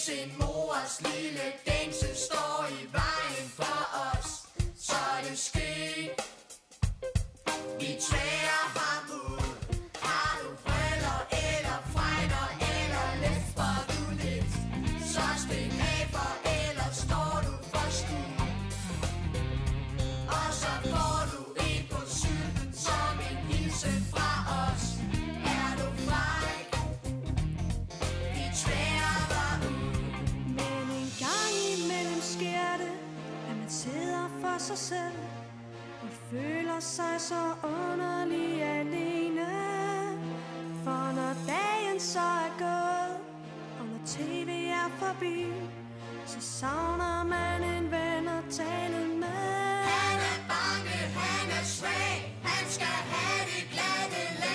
Hvis en mors lille dængsel står i vejen for os, så er det sket. Vi tværer ham ud. Har du briller eller fregner, eller læfter du lidt, så stik af, for ellers står du for skud. Og så får du en på sylten som en hilsen fra os. Er du fræk? Vi tværer dig ud. Men en gang imellem sker det, at man sidder for sig selv og føler sig så underlig alene. For når dagen så er gået, og når tv er forbi, så savner man en ven at tale med. Han er bange, han er svag, han skal have det glatte lag.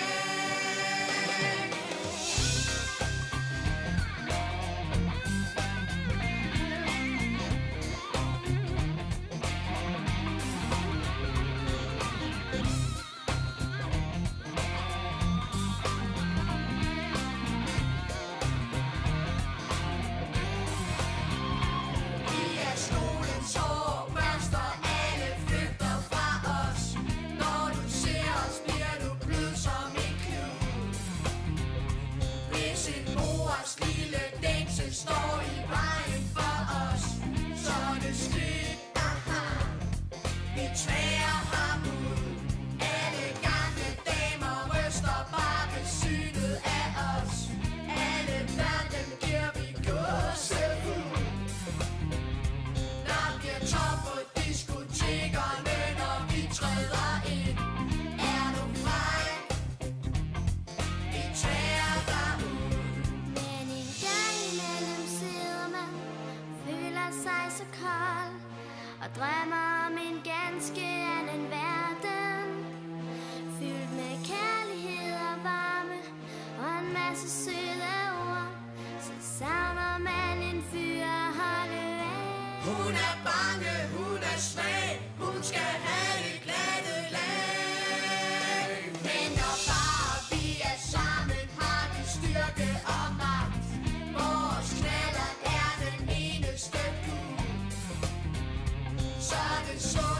Vi er skolens hår, børster, alle flygter fra os. Når du ser os, bliver du blød som en klud. Hvis en mors lille dængsel står i vejen for os, så er det skidt. Aha. Vi tværer ham ud. Alle gamle damer ryster bare ved synet af os. Alle børn, dem giver vi gåsehud. Der bliver tom på diskotekerne, når vi træder ind. Er du fræk? Vi tværer dig ud. Men en gang imellem sidder man, føler sig så kold og drømmer om en ganske anden verden, fyldt med kærlighed og varme og en masse søde ord. Så savner man en fyr at holde af. Hun er bange, hun er svag, hun skal have det glatte lag. Men når bare vi er sammen, har vi styrke og magt. Vores knaller er den eneste gud. Så er det så